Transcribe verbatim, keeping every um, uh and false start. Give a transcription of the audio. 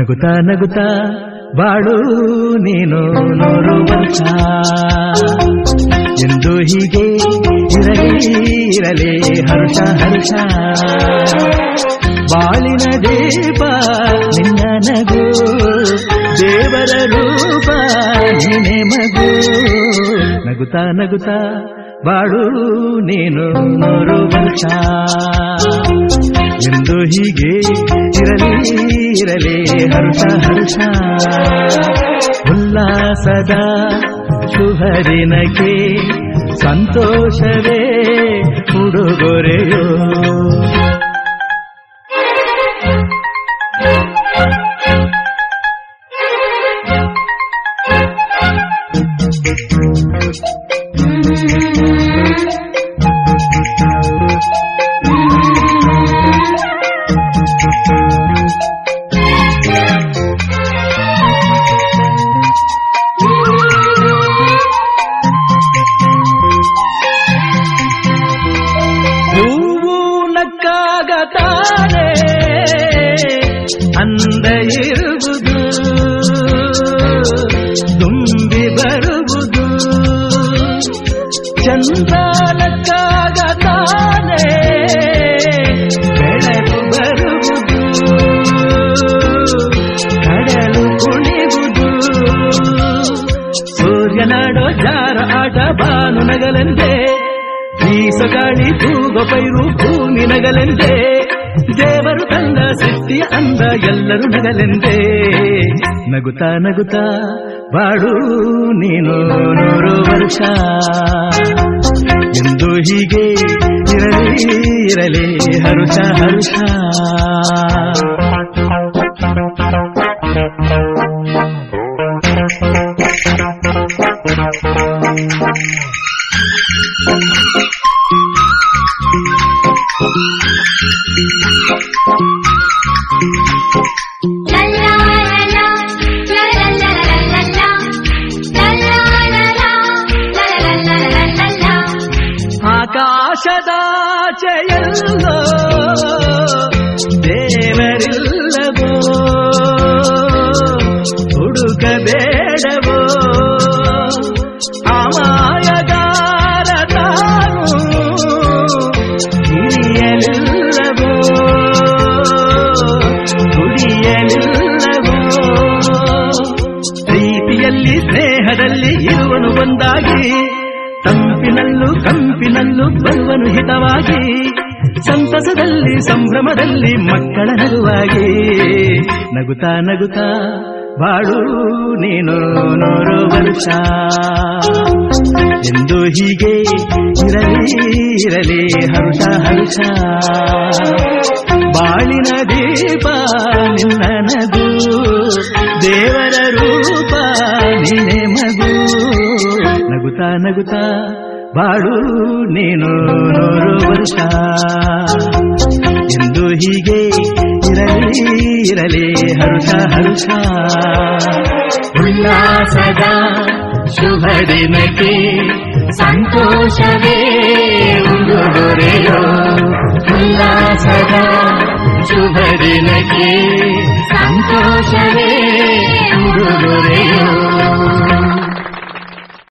ನಗುತ್ತಾ ನಗುತ್ತಾ ಬಾಳು ನೀನು ನೂರು ವರ್ಷ ಎಂದು ಹೀಗೆ ಇರಲಿ ಇರಲಿ ಹರ್ಷ ಹರ್ಷ ಬಾಳಿನ ದೀಪ ನಿನ್ನ ನಗು ದೇವರ ರೂಪ ನೀನೆ ಮಗು ನಗುತ್ತಾ ನಗುತ್ತಾ ಬಾಳು ನೀನು ನೂರು ವರ್ಷ ಎಂದು ಹೀಗೆ ಇರಲಿ ಇರಲಿ ಹರ್ಷ ಹರ್ಷ ಉಲ್ಲಾಸದ ಶುಭದಿನಕ್ಕೆ ಸಂತೋಷವೇ ಉಡುಗೊರೆಯೋ ಅಂದ ಇರುವುದು ತುಂಬಿ ಬರುವುದು ಚಂದ್ರನಕ್ಕಾಗತಾನೆ ಬೆಳಕು ಬರುವುದು ಕಡಲು ಕುಣಿವುದು ಸೂರ್ಯನಾಡೋ ಜಾರ ಆಟ ಬಾನು ನಗಲೆಂದೇ ಬೀಸೋ ಗಾಳಿ ತೂಗೋ ಪೈರು ಭೂಮಿ ನಗಲೆಂದೇ ದೇವರು ತಂದ ಸೃಷ್ಟಿಯ ಅಂದ ಎಲ್ಲರೂ ನಗಲೆಂದೇ ನಗುತ್ತಾ ನಗುತ್ತಾ ಬಾಳು ನೀನು ನೂರು ವರ್ಷ ಎಂದು ಹೀಗೆ ಇರಲಿ ಇರಲಿ ಹರುಷ ಹರುಷ ಆಕಾಶದಾಚೆಯಲ್ಲೋ ದೇವರಿಲ್ಲವೋ ಹುಡುಕಬೇಡವೋ ಅಮಾಯಗಾರ ತಾನು ಹಿರಿಯಲಿಲ್ಲವೋ ಹುಡಿಯಲಿಲ್ಲವೋ ಪ್ರೀತಿಯಲ್ಲಿ ಸ್ನೇಹದಲ್ಲಿ ಇರುವನು ಒಂದಾಗಿ ತಂಪಿನಲ್ಲೂ ಕಂಪಿನಲ್ಲೂ ಬರುವನು ಹಿತವಾಗಿ ಸಂತಸದಲ್ಲಿ ಸಂಭ್ರಮದಲ್ಲಿ ಮಕ್ಕಳ ನಗುವಾಗಿ ನಗುತ್ತಾ ನಗುತ್ತಾ ಬಾಳು ನೀನು ನೂರು ವರ್ಷ ಎಂದು ಹೀಗೆ ಇರಲಿ ಇರಲಿ ಹರ್ಷ ಹರ್ಷ ಬಾಳಿನ ದೀಪ ನಿನ್ನ ನಗು ದೇವರ ರೂಪ ನೀನೆ ಮಗು ನಗುತ್ತಾ ನಗುತ್ತಾ ಬಾಳು ನೀನು ನೂರು ವರ್ಷ ಎಂದು ಹೀಗೆ ಇರಲಿ ಇರಲಿ ಹರ್ಷ ಹರ್ಷ ಉಲ್ಲಾಸದ ಶುಭ ದಿನಕ್ಕೆ ಸಂತೋಷವೇ ಉಡುಗೊರೆಯೋ ಉಲ್ಲಾಸದ ಶುಭ ದಿನಕ್ಕೆ ಸಂತೋಷವೇ ಉಡುಗೊರೆಯೋ